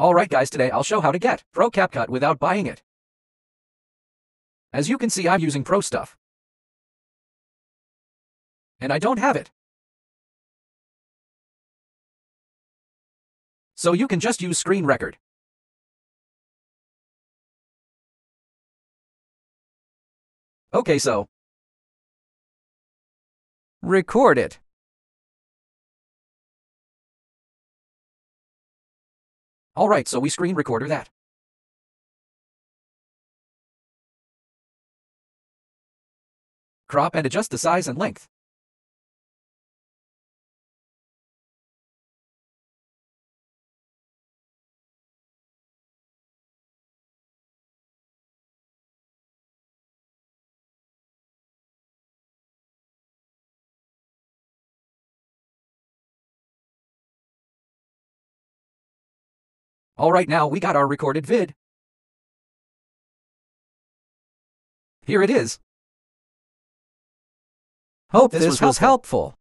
Alright guys, today I'll show how to get Pro CapCut without buying it. As you can see, I'm using Pro stuff. And I don't have it. So you can just use screen record. Okay, so record it. Alright, so we screen recorder that. Crop and adjust the size and length. Alright, now we got our recorded vid. Here it is. Hope this was helpful.